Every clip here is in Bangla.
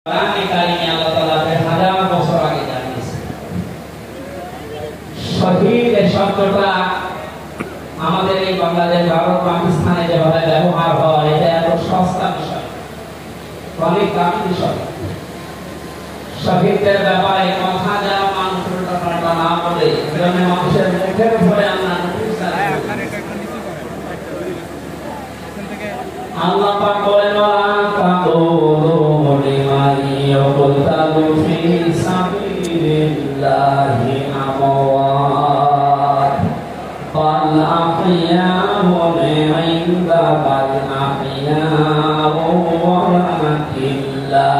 কোরআনে কারিমে আল্লাহ তাআলা হাজার বছর আগে জানিয়েছেন। শহীদ শব্দটা আমাদের এই বাংলাদেশ, ভারত, পাকিস্তানে যেভাবে ব্যবহার হয়, এটা এত সস্তা বিষয়, অনেক দামি বিষয়। শহীদদের ব্যাপারে কথা যেন মানুষ উল্টাপাল্টা না বলে, এজন্য মানুষের মুখের উপরে আল্লাহ আল্লাহ পাক বলেন, يقتل في سبيل الله أموات بل أحياء عند بل أحياء ولكن لا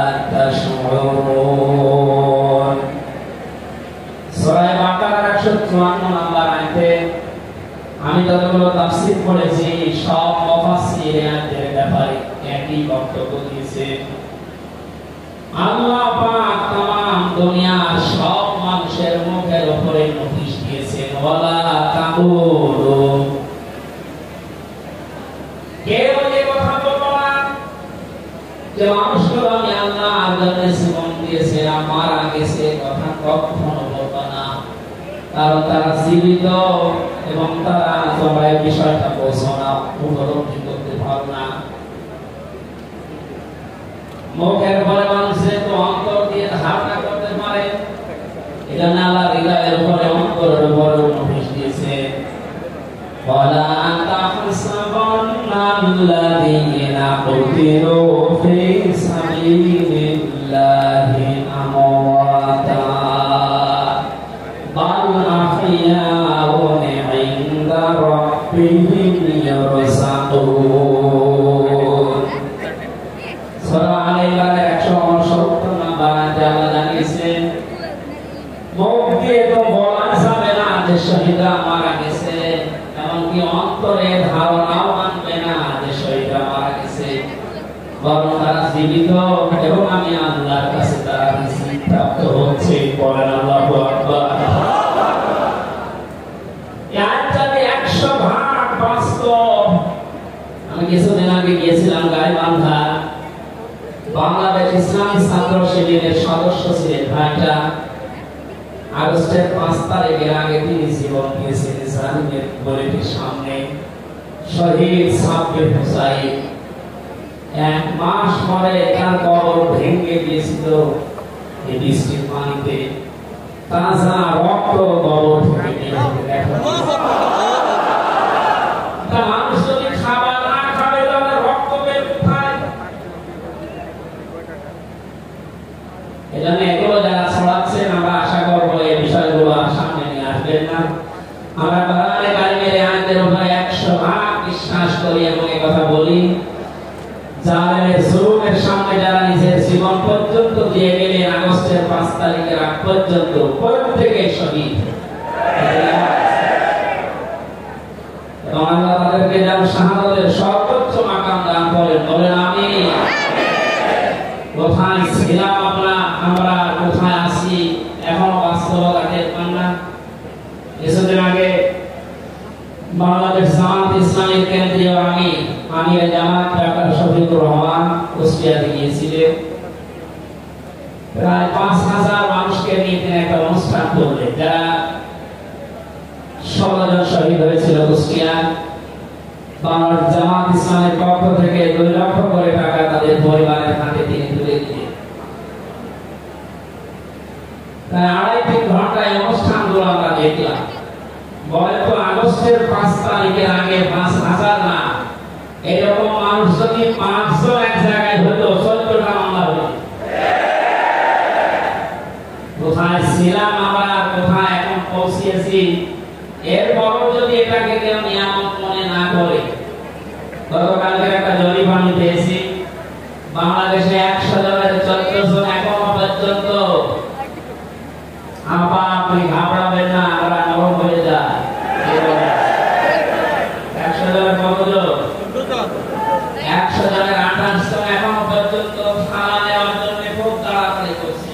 تشعرون। সূরা বাকারার 154 নম্বর আয়াতে আমি যতগুলো তাফসীর পড়েছি, সব মুফাসসির এর ব্যাপারে একই বক্তব্য দিয়েছে। আল্লাহ পাক तमाम দুনিয়ার সব মানুষের মুখের উপরে নোটিশ দিয়েছেন, ওয়ালা তাকুলু, কেউ এই কথা বলবে না যে মানুষগুলো আমি আল্লাহর জন্য জীবন দিয়েছে, মারা গেছে, কথা কখনো বলবে না। কারণ তারা জীবিত এবং তারা সবাই বিষয়টা বোঝনা, উপলব্ধি করতে পারে না। মুখের পরে মানুষের তো অন্তর দিয়ে ধারণা করতে পারে, এজন্য আল্লাহ হৃদয়ের উপরে অন্তরের উপরে নোটিশ দিয়েছে, ওয়ালা তাহসাবান্নাল্লাযীনা কুতিলু ফি সাবিলিল্লাহি আমওয়াতা বাল আহইয়াউন ইনদা রাব্বিহিম ইয়ারযাকুন। সূরা আল-ইমরানের 169 নম্বর আয়াতে আল্লাহ জানিয়েছেন, মুখ দিয়ে তো বলা যাবে না যে শহীদরা মারা গেছে, এমনকি অন্তরে ধারণাও আনবে না যে শহীদরা মারা গেছে, বরং তারা জীবিত এবং আমি আল্লাহর কাছে তারা রিজিক প্রাপ্ত হচ্ছে। বলেন আল্লাহু আকবার। এই আয়াতটাতে 100% বাস্তব। আমি কিছুদিন আগে গিয়েছিলাম গাইবান্ধা, বাংলাদেশ ইসলামী ছাত্র শিবিরের সদস্য ছিলেন ভাইটা। আগস্টের 5 তারিখের আগে তিনি জীবন দিয়েছেন ইসলামের গলিটির সামনে। শহীদ সাব্বির হুসাইন, 1 মাস পরে তার কবর ভেঙে গিয়েছিল এই বৃষ্টির পানিতে, তাজা রক্ত কবর থেকে মানুষ যদি খাবার না খাবে তাহলে রক্ত বের কোথায়? এজন্য এগুলো যারা ছড়াচ্ছেন, আমরা আশা করবো এই বিষয়গুলো সামনে নিয়ে আসবেন না। আমরা কোরআনে কারিমের আয়াতের উপরে 100% বিশ্বাস করি এবং এই কথা বলি, জালেমের জুলুমের সামনে যারা নিজের জীবন পর্যন্ত দিয়ে গেলেন আগস্টের 5 তারিখের আগ পর্যন্ত, প্রত্যেকেই শহীদ। এবং আল্লাহ তাদেরকে যেন শাহাদাতের সর্বোচ্চ মাকাম দান করেন। বলেন আমিন। কোথায় ছিলাম আমরা, কোথায় আছি, এখনো বাস্তবতা টের পান না। কিছুদিন আগে বাংলাদেশ জামাত ইসলামীর কেন্দ্রীয় আমির জামাত ডাক্তার শফিকুর রহমান কুষ্টিয়াতে গিয়েছিলেন। প্রায় 5000 মানুষকে নিয়ে তিনি একটা অনুষ্ঠান করলেন, যারা 16 জন শহীদ হয়েছিল কুষ্টিয়া। বাংলাদেশ জামাত ইসলামের পক্ষ থেকে 2 লক্ষ করে টাকা তাদের পরিবারের হাতে তিনি তুলে দিলেন। প্রায় 2.5-3 ঘন্টায় অনুষ্ঠানগুলো আমরা দেখলাম। বলে তো আগস্টের 5 তারিখের আগে 5000 না, এরকম মানুষ যদি 500 এক জায়গায় হতো, 14টা মামলা হতো। কোথায় ছিলাম আমরা, কোথায় এখন পৌঁছেছি, এরপরও যদি এটাকে কেউ নিয়ামত মনে না করে। গতকালকে একটা জরিপ আমি পেয়েছি, বাংলাদেশে 100 জনের 14 জন এখনো পর্যন্ত। আপনি ঘাবড়াবেন না, আমরা নরম হয়ে যায়। 100 জনের কতজন? 100 জনের 28 জন এখনো পর্যন্ত থানা নেওয়ার জন্য খুব তাড়াতাড়ি করছি।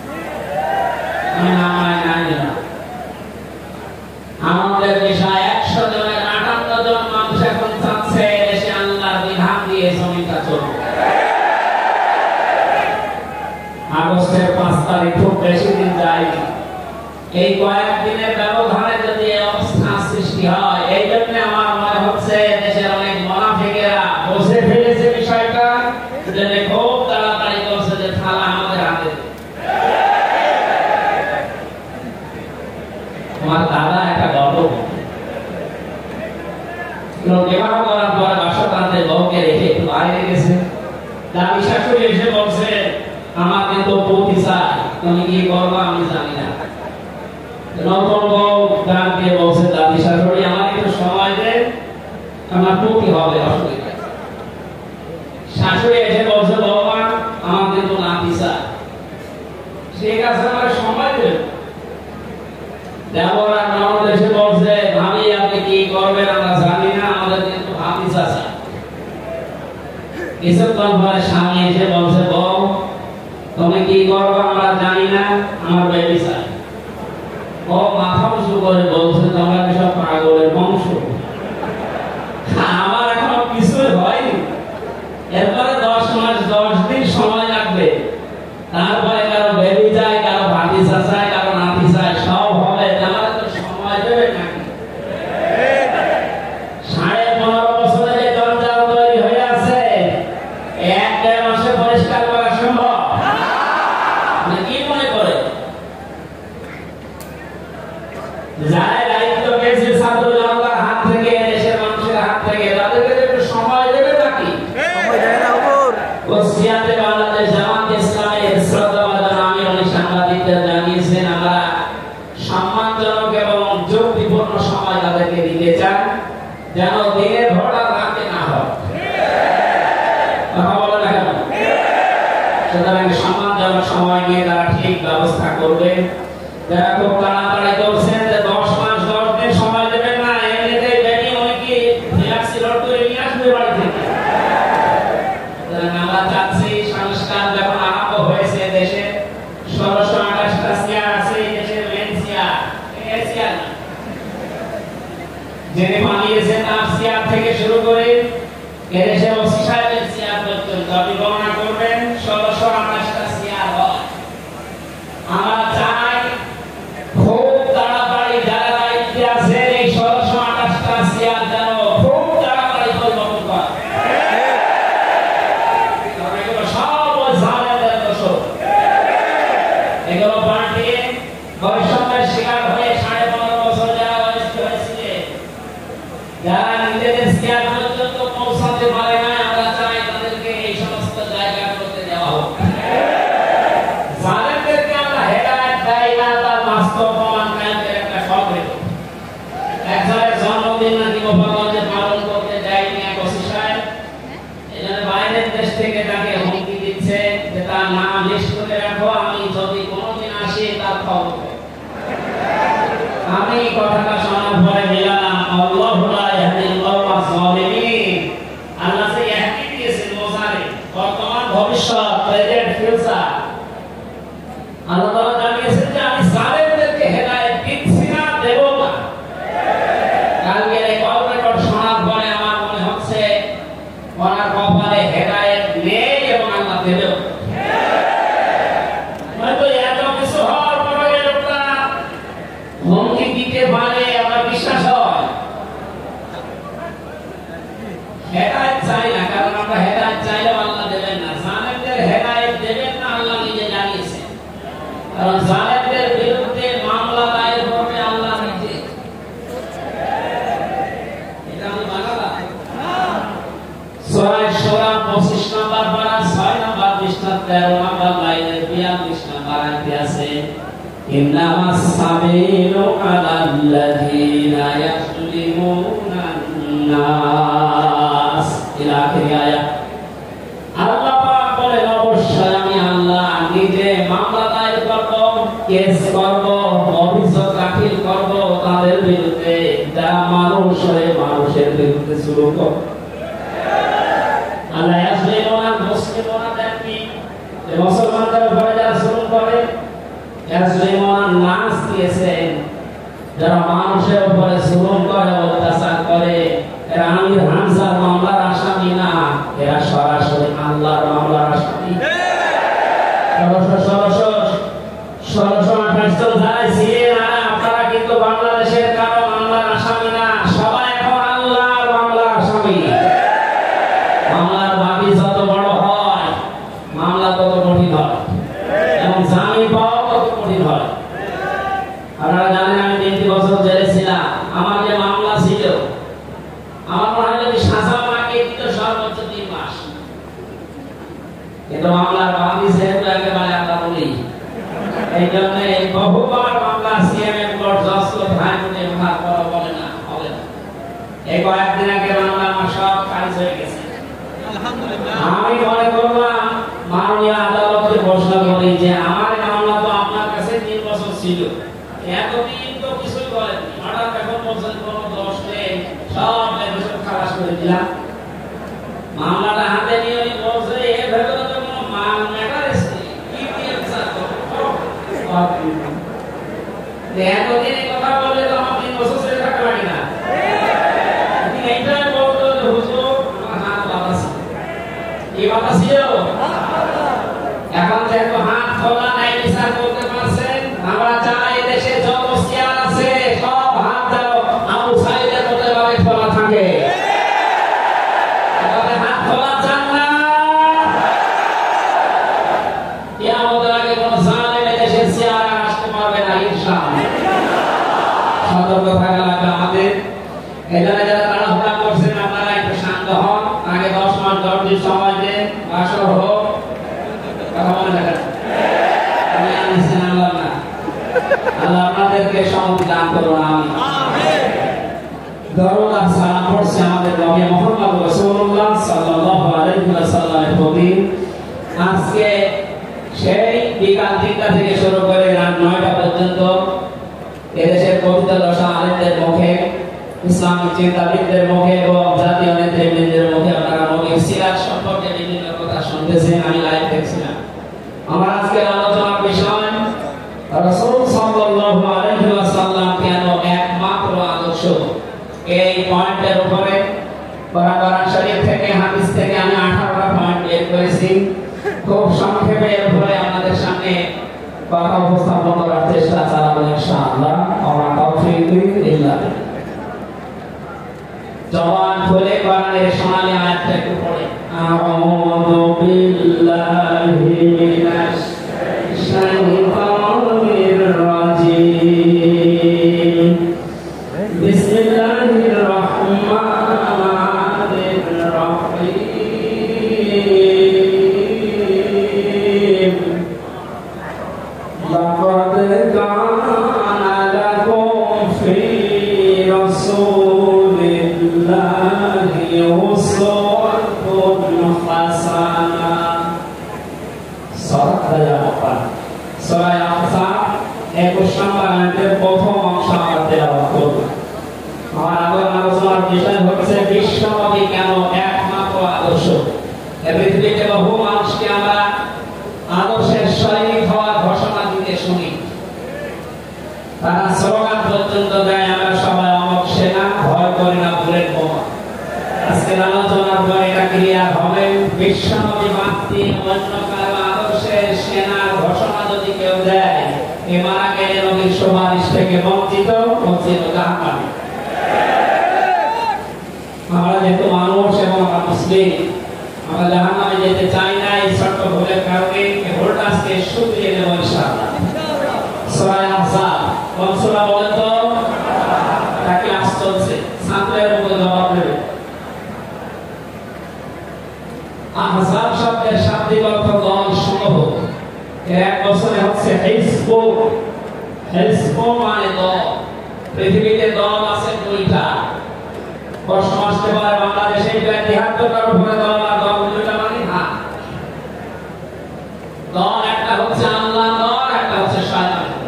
আমাদের বিষয় 100 জনের 58 জন মানুষ এখন চাচ্ছে দেশে আল্লাহর বিধান দিয়ে জমিটা চলবে। আগস্টের 5 তারিখ খুব বেশি দিন যায়নি। এই কয়েকদিনের ব্যবধানে যদি অবস্থা সৃষ্টি হয়, এই জন্য আমার মনে হচ্ছে দেশের অনেক মুনাফিকেরা বুঝে ফেলেছে বিষয়টা, যে খুব তাড়াতাড়ি করছে যে থালা আমাদের হাতে। আমার দাদা একটা গল্প বিবাহ করার পরে বাসা বউকে রেখে একটু বাইরে গেছে। দাদি শাশুড়ি এসে বলছে, আমার কিন্তু পতি চাই, তুমি কি করবা আমি জানি না। নতুন বউ গান দিয়ে বলছে, দাদি শাশুড়ি আমার একটু সময় দেন, আমার পতি হবে, অসুবিধা। শাশুড়ি এসে বলছে, বৌমা আমার কিন্তু নাতি চাই। ঠিক আছে, আমার সময় দেন। দেবর আর ননদ এসে বলছে, ভাবি আপনি কি করবেন আমরা জানি না, আমাদের কিন্তু ভাবি চাচা। কিছুক্ষণ পরে স্বামী এসে বলছে, বউ তুমি কি করবে আমরা জানি না, আমার বেবি চাই। ও মাথা উঁচু করে বলছে, তোমরা সব পাগলের বংশ, আমার এখনো কিছুই হয়নি, এরপরে 10 মাস 10 দিন সময় লাগবে, তারপরে কারো বেবি চাই, কারো ভাবি চাই, কারো নাতি চাই, সব হবে। আমার তো সময় দেবে নাকি? 15.5 বছরে যে জঞ্জাল তৈরি হয়ে আছে, 1-1.5 মাসে পরিষ্কার করা সম্ভব কি মনে করে? যারা দায়িত্ব পেয়েছে ছাত্র জনতার হাত থেকে, দেশের মানুষের হাত থেকে, তাদেরকে একটু সময় দেবে নাকি? সময় দেয় না। ওসিয়াতে বাংলাদেশ জামাত ইসলামের শ্রদ্ধাভাজন আমির অনেক সাংবাদিকদের জানিয়েছেন, আমরা সম্মানজনক এবং যুক্তিপূর্ণ সময় তাদেরকে দিতে চান, যেন দিনের ভোট আর রাতে না হয়। কথা বলে না কেন? সুতরাং সম্মানজনক সময় নিয়ে তারা ঠিক ব্যবস্থা করবে। যারা খুব তাড়াতাড়ি করছেন যে 10 মাস 10 দিন সময় দেবেন না, এমনিতেই বেটি অনেকে ফ্ল্যাক্সি রোড করে নিয়ে আসবে বাড়ি থেকে। আমরা চাচ্ছি সংস্কার যখন আরম্ভ হয়েছে দেশে, 1628টা চেয়ার আছে দেশের মেন চেয়ার, চেয়ার যিনি বানিয়েছেন তার চেয়ার থেকে শুরু করে এদেশে ওসি সাহেবের চেয়ার পর্যন্ত আপনি গণনা করবেন, 1628টা চেয়ার হয়। আমরা চাই খুব তাড়াতাড়ি যারা দায়িত্বে আছে এই 1628টা চেয়ার যেন খুব তাড়াতাড়ি পরিবর্তন করে। এগুলো পাল্টিয়ে বৈষম্যের শিকার হয়ে 15.5 বছর যারা বয়স্ক হয়েছিলেন, যারা নিজেদের চেয়ার পর্যন্ত পৌঁছাতে পারে না, আমরা চাই তাদেরকে এই সমস্ত জায়গা করতে দেওয়া হোক। জালেমদেরকে আমরা হেদায়েত দেই না, তার বাস্তব প্রমাণ কায়েমের একটা শখ হইল। একজনের জন্মদিন নাকি গোপালগঞ্জে পালন করতে যায়নি এক ওসি সাহেব, এজন্য বাইরের দেশ থেকে তাকে হুমকি দিচ্ছে যে তার নাম লিস্ট করে রাখো, আমি যদি কোনোদিন আসি তার খবর। আমি কথাটা শোনার পরে বললাম, আল্লাহু লা ইয়াহদিল কওমা যালিমিন। আল্লাহ যে ইয়াহদি দিয়েছেন মোসারে, বর্তমান ভবিষ্যৎ, প্রেজেন্ট ফিউচার, আল্লাহ তাআলা জানিয়েছেন যে আমি জালেমদেরকে হেদায়েত দিচ্ছি না, দেব না। কালকে এই কল রেকর্ড শোনার পরে আমার মনে হচ্ছে ওনার কপালে হেদায়েত নেই এবং আল্লাহ দেবেও। হয়তো এত কিছু হওয়ার পরে লোকটা হুমকি দিতে পারে, আমার বিশ্বাস হয়। হেদায়েত চাই না, কারণ আমরা হেদায়েত চাইলেও আল্লাহ দেবেন না। জালেমদের হেদায়েত দেবেন না, আল্লাহ নিজে জানিয়েছেন। কারণ জালেমদের বিরুদ্ধে মামলা দায়ের করবে আল্লাহ নিজে। এটা আমি বানালাম। সূরা শূরা 25 নম্বর পারা 6 নম্বর পৃষ্ঠা 13 নম্বর লাইনের 42 নম্বর আয়াতে আছে, ইন্নামাস সাবিলু আলাল্লাযীনা ইয়াযলিমুনান নাস। ইলা আখির আয়াত। আল্লাহ পাক বলেন, অবশ্যই আমি আল্লাহ নিজে মামলা দায়ের করব, কেস করব, অভিযোগ দাখিল করব তাদের বিরুদ্ধে যারা মানুষ হয়ে মানুষের বিরুদ্ধে শুরু করে। আল্লাহ ইয়াজলিমুনা মুসলিমুনা দেখি যে মুসলমানদের উপরে যারা শুরু করে, ইয়াজলিমুনা নাস দিয়েছেন যারা মানুষের উপরে শুরু করে, অত্যাচার করে, এরা আমির হামজার মামলার আসামি না, এরা সরাসরি আল্লাহর মামলার আসামি। 1628 জন যারা ছিলেন আপনারা কিন্তু বাংলাদেশের কারো মামলার আসামি না, সবাই এখন আল্লাহর মামলার আসামি। মামলার বাকি যত বড় হয় মামলা তত কঠিন হয় এবং জামিন পাওয়া তত কঠিন হয়। আপনারা জানেন আমি 3 বছর জেলে ছিলাম। আমার যে মামলা ছিল আমার মনে হয় যদি সাজা আমাকে দিত সর্বোচ্চ 3 মাস, কিন্তু মামলার বাকি যেহেতু একেবারে আল্লাহ বলি, এই জন্য বহুবার মামলা সিএমএম কোর্ট জজ কোর্ট হাইকোর্টে ভাগ করা বলে না, হবে না। এই কয়েকদিন আগে মামলা আমার সব খারিজ হয়ে গেছে আলহামদুলিল্লাহ। আমি মনে করলাম মাননীয় আদালতকে প্রশ্ন করি যে আমার মামলা তো আপনার কাছে 3 বছর ছিল, এতদিন তো কিছুই বলেননি, হঠাৎ এখন বলছেন কোনো দোষ নেই, সব এসব খালাস করে দিলাম। মামলাটা হাতে নিয়ে উনি বলছে এর ভেতরে তো কোনো মান ম্যাটার আছে, কি দিয়ে বিচার করব? এতদিন এই কথা বললে তো আমার 3 বছর ছেড়ে থাকা লাগে না। এইটাই বলতো যে হুজুর আমার হাত বাঁধা ছিল, এই বাঁধা ছিল। এখন যেহেতু হাত খোলা নাই, বিচার করতে পারছেন, আমরা চাই দেশে যত চেয়ার আছে সব হাত দাও আবু সাইদের মতো ভাবে খোলা থাকে। তবে হাত খোলা চান না, কিয়ামতের আগে কোনো জালেম দেশে চেয়ার আসতে পারবে না ইনশাআল্লাহ। সতর্ক থাকা লাগবে আমাদের। এজন্য যারা তাড়াহুড়া করছেন আপনারা একটু শান্ত হন, আগে 10 মাস 10 দিন সময় দেন, বাসর হোক, কথা মনে রাখেন। আমি আনিছেন আল্লাহ না, আল্লাহ আপনাদেরকে শান্তি দান করুন, আমিন। দরুদ আর সালাম পড়ছি আমাদের নবী মুহাম্মদ রাসূলুল্লাহ সাল্লাল্লাহু আলাইহি ওয়াসাল্লামের প্রতি। আজকে সেই বিকাল 3টা থেকে শুরু করে রাত 9টা পর্যন্ত এদেশের পবিত্র দশা আলেমদের মুখে, ইসলামিক চিন্তাবিদদের মুখে এবং জাতীয় নেতৃবৃন্দের মুখে আপনারা নবীর সিরাত সম্পর্কে বিভিন্ন কথা শুনতেছেন, আমি লাইভ দেখছিলাম। আমার আজকের আলোচনার বিষয় রাসূল সাল্লাল্লাহু আলাইহি ওয়াসাল্লাম কেন একমাত্র আদর্শ। এই পয়েন্টের উপরে কোরআন শরীফ থেকে হাদিস থেকে আমি 18টা পয়েন্ট বের করেছি। খুব সংক্ষেপে এর উপরে আপনাদের সামনে কথা উপস্থাপন করার চেষ্টা চালাবো ইনশাআল্লাহ। আমরা তৌফিক ইল্লাহ। জবান খুলে কোরআনের সোনালী আয়াতটা একটু পড়ে। আউযু বিল্লাহি মিনাশ শাইতানির রাজিম। বিসমিল্লাহির রাহমানির রাহিম। লাকাদ কানা লাকুম ফি রাসূলিল্লাহি উসওয়াতুন হাসানাহ। সূরা আহজাব 21 নম্বর আয়াতের প্রথম অংশ আমরা তেলাওয়াত করব। আমার আলোচনার বিষয় হচ্ছে বিশ্বনবী কেন একমাত্র আদর্শ। এই পৃথিবীতে বহু মানুষকে আমরা আদর্শের সৈনিক হওয়ার ঘোষণা দিতে শুনি, তারা স্লোগান পর্যন্ত দেয় আমরা সবাই অমক সেনা, ভয় করি না বুলেট বোমা। আজকের আলোচনার পর এটা ক্লিয়ার হবে, বিশ্বনবী মাতৃ অন্য কারো আদর্শের সেনার ঘোষণা যদি কেউ দেয়, এ মারা গেলে নবীর সুপারিশ থেকে বঞ্চিত জাহান্নামী। আমরা যেহেতু মানুষ এবং আমরা মুসলিম, আমরা জাহান্নামে যেতে চাই না। এই ছোট্ট ভুলের কারণে এই ভুলটা আজকে শুধরিয়ে নেব ইনশাআল্লাহ। সূরা আহজাব কোন সূরা বলেন তো? তাকে আজ চলছে, ছাত্রের উপরে জবাব দেবে। আহজাব শব্দের শাব্দিক অর্থ দল সমূহ। এক বছরে হচ্ছে হিজব। হিজব মানে দল। পৃথিবীতে দল আছে 2টা। প্রশ্ন আসতে পারে বাংলাদেশে 73টার উপরে দল, আর দল 2টা মানে হাত। দল একটা হচ্ছে আল্লাহ দল, একটা হচ্ছে শয়তান দল।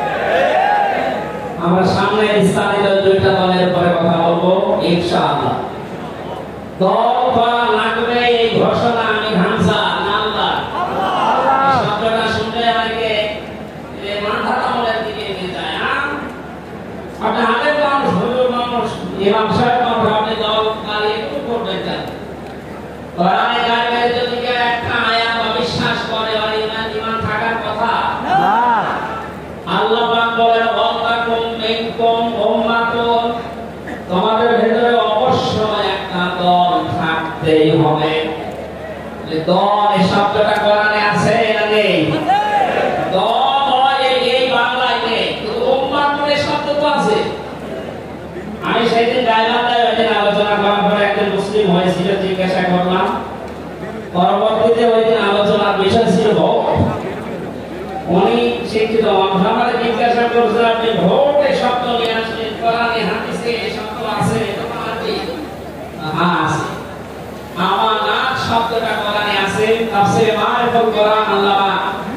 আমরা সামনে বিস্তারিত 2টা দলের উপরে কথা বলবো ইনশাআল্লাহ। দল করা লাগবে এই ঘোষণা আমি হামজা না আল্লাহ। শব্দটা শুনলে আমাকে মাথা কামড়ের দিকে নিয়ে যায়। আপনি হাতের মানুষ, হুজুর মানুষ, ইমাম সাহেব মানুষ, আপনি দল কালি একটু করবেন কেন? কোরআনে কারিমে যদি কেউ একটা আয়াত অবিশ্বাস করে আর ইমান নেই? দল হয় এই বাংলায় নেই, কিন্তু উম্মাহ করে শব্দ তো আছে। আমি সেদিন গাইবান্ধায় ওইদিন আলোচনা করার পরে একজন মুসলিম হয়েছিল, জিজ্ঞাসা করলাম। পরবর্তীতে ওইদিন আলোচনার বিষয় ছিল ভোট। উনি শিক্ষিত মানুষ, আমাদের জিজ্ঞাসা করছে আপনি ভোট এই শব্দ নিয়ে আসলেন, কোরআনে হাদিসে এই শব্দ আছে? হ্যাঁ আছে। আমানত শব্দটা কোরআনে আছে। তাফসীরে মারিফাতুল কোরআন আল্লামা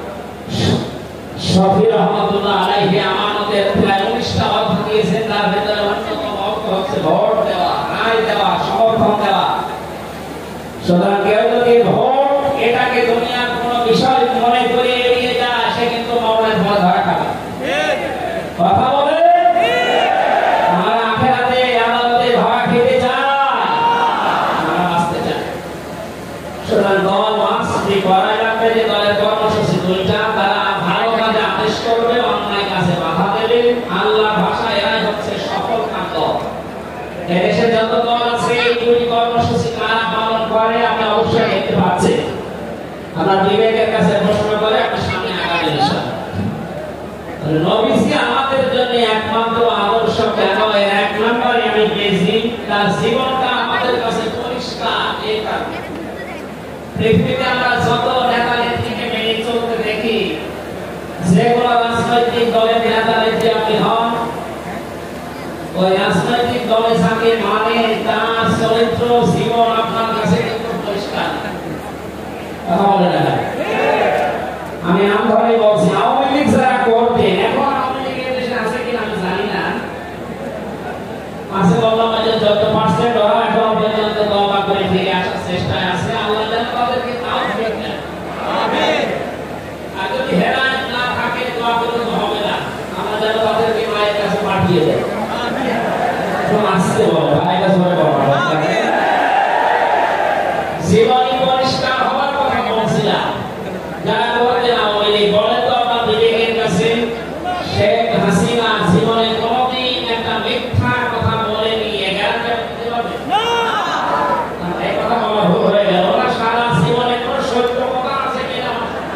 শফি রহমাতুল্লাহ আলাইহি আমানতের প্রায় 19টা অর্থ দিয়েছেন। তার ভিতরে অন্যতম অর্থ হচ্ছে ভোট দেওয়া, রায় দেওয়া, সমর্থন দেওয়া। সুতরাং কেউ যদি ভোট এটাকে দুনিয়ার কোনো বিষয় মনে করে এড়িয়ে যায়, সে কিন্তু মরণের ভয় ধরা খাবে। কথা বলে আমরা আখেরাতে আদালতে ধরা খেতে চাই, আমরা বাঁচতে চাই। সুতরাং দল মাসটি করা লাগবে যে দলের কর্মসূচি দুইটা, তারা ভালো কাজে আদেশ করবে, অন্যায় কাজে বাধা দেবে। আল্লাহর ভাষায় এরাই হচ্ছে সফল কাণ্ড। এদেশে যত দল আছে এই দুই কর্মসূচি কারা পালন করে আপনি অবশ্যই দেখতে পাচ্ছেন। আপনার বিবেকের কাছে প্রশ্ন করে আপনি সামনে আগাবেন ইনশাআল্লাহ। নবীজি আমাদের জন্য একমাত্র আদর্শ। কেন? এর এক নম্বরে আমি পেয়েছি তার জীবনটা আমাদের কাছে পরিষ্কার। এই কারণে পৃথিবীতে আমরা যত নেতা নেত্রীকে মেনে চলতে দেখি, যেগুলো রাজনৈতিক দলের নেতা নেত্রী আপনি হন, ওই রাজনৈতিক দলে থাকে মানে তার চরিত্র জীবন আপনার কাছে কিন্তু পরিষ্কার। কথা বলে না? আমি নাম ধরে বলছি, আওয়ামী লীগ যারা করতেন, এখন আওয়ামী লীগের দেশে আছে কিনা আমি জানি না, আছে বললাম যে যত পার্সেন্ট ওরা এখন পর্যন্ত তওবা করে ফিরে আসার চেষ্টায় আছে। আল্লাহ যেন তাদেরকে তাওফিক দেন। আমিন। আর যদি হেদায়েত না থাকে দোয়া করলে তো হবে না। আল্লাহ যেন তাদেরকে মায়ের কাছে পাঠিয়ে দেন। আমিন। তো আসতে বলো, মায়ের কাছে বলো। জীবনী পরিষ্কার হওয়ার কথা বলছিলাম। যারা করতেন আওয়ামী লীগ, বলে তো আপনার বিবেকের কাছে শেখ হাসিনা জীবনে কোনোদিন একটা মিথ্যা কথা বলেনি, এ গ্যারান্টি দিতে পারবে না? এই কথা বলা ভুল হয়ে গেল। ওরা সারা জীবনে কোনো সত্য কথা আছে কিনা?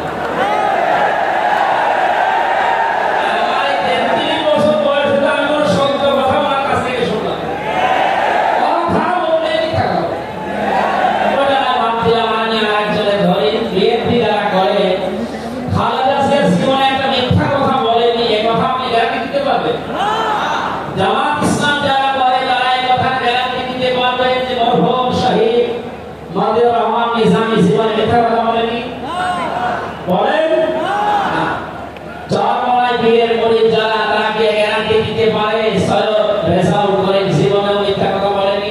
আমার 33 বছর বয়সে তো আমি কোনো সত্য কথা ওনার কাছ থেকে শুনলাম। কথা বললে মিথ্যা কথা। ওটা না বাদ দিলাম, আমি আরেকজনের ধরে বিএনপি যারা করে, খালেদা জিয়ার জীবনে একটা মিথ্যা কথা বলেনি, এ কথা আপনি গ্যারান্টি দিতে পারবেন? জামাত ইসলাম যারা করে তারা এই কথা গ্যারান্টি দিতে পারবে যে মরহুম শহীদ মজিবুর রহমান নিজামী জীবনে মিথ্যা কথা বলেনি? বলেন না। চরমনায় পীরের মুরিদ যারা, তারা কি গ্যারান্টি দিতে পারে সৈয়দ রেজাউল করিম জীবনে মিথ্যা কথা বলেনি?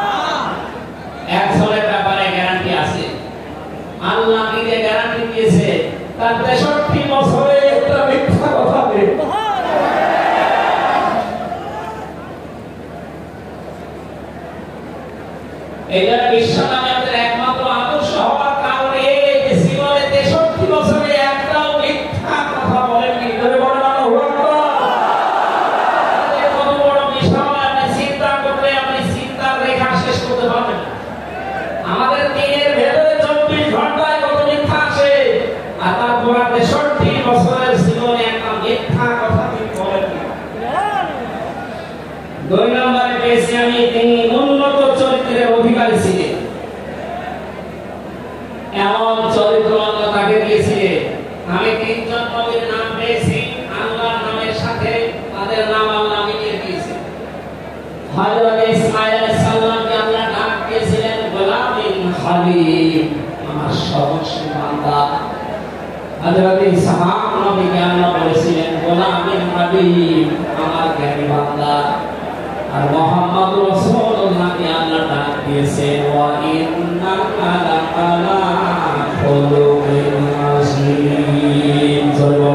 একজনের ব্যাপারে গ্যারান্টি আছে, আল্লাহ নিজে গ্যারান্টি দিয়েছে তার 63 বছরে একটা মিথ্যা কথা নেই। এটা বিশ্ব নামে আমাদের একমাত্র আদর্শ হওয়ার কারণে এই যে জীবনে 63 বছরে একটাও মিথ্যা কথা বলেননি। ধরে বলেন আল্লাহু আকবার। কত বড় বিষয় আপনি চিন্তা করলে আপনি চিন্তার রেখা শেষ করতে পারবেন না। আমাদের দিনের ভেতরে 24 ঘন্টায় কত মিথ্যা আসে, আর তারপর 63 বছরের জীবনে একটা মিথ্যা কথা তিনি বলেননি। 2 নম্বরে পেয়েছি আমি, তিনি উন্নত চরিত্রের অধিকারী ছিলেন। এমন চরিত্রবান তাকে দিয়েছিলেন। আমি 3 জন নবীর নাম পেয়েছি, আল্লাহর নামের সাথে তাদের নাম আল্লাহ মিলিয়ে দিয়েছেন। হযরত ইসমাঈল আলাইহিস সালামকে আল্লাহ নাম দিয়েছিলেন গোলামিন হালিম, আমার সহনশীল বান্দা। হযরত ইসহাক নবীকে আল্লাহ বলেছিলেন গোলামিন হালিম, আমার জ্ঞানী বান্দা। আর মুহাম্মদ রাসূলুল্লাহকে আল্লাহ ডাক দিয়েছেন ওয়া ইন্নাকা লাআলা খুলুকিন আযীম।